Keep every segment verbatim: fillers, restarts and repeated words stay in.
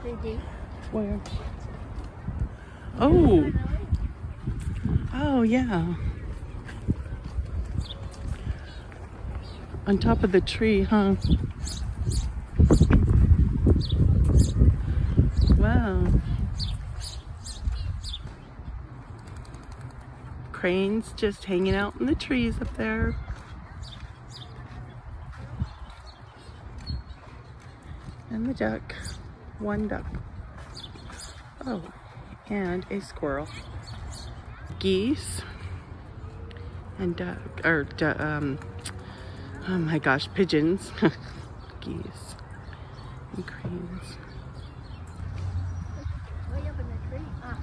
Where? Oh. Oh, yeah. On top of the tree, huh? Wow. Cranes just hanging out in the trees up there. And the duck. One duck. Oh, and a squirrel. Geese. And duck, or du um, oh my gosh, pigeons. Geese and cranes. Way up in the tree. Ah.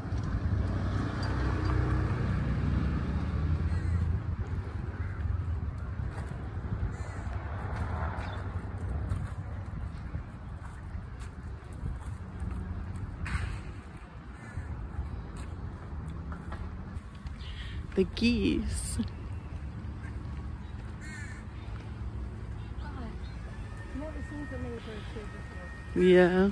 The geese. Never seen so many birds here before. Yeah.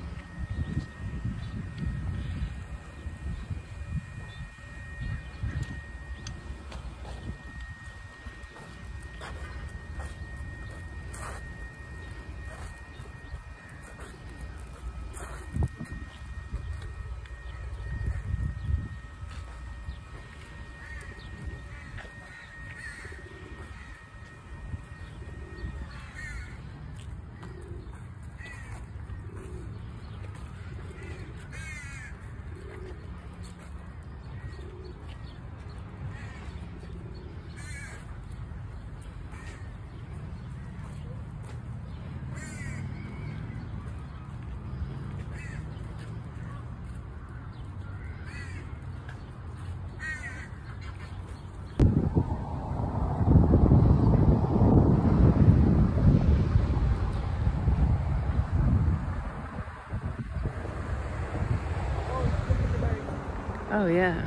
Oh, yeah.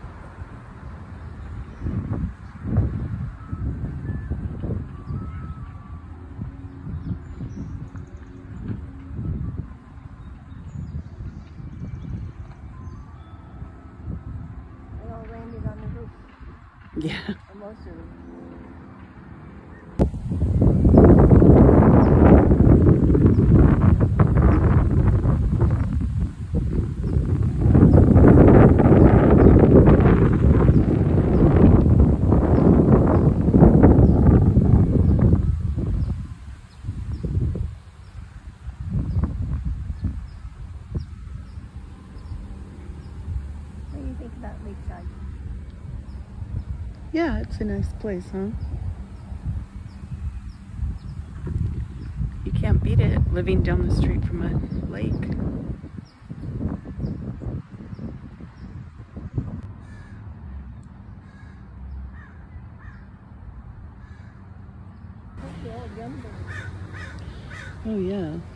They all landed on the roof. Yeah. Or most of them. What do you think about Lakeside? Yeah, it's a nice place, huh? You can't beat it, living down the street from a lake. The old young birds. Oh, yeah.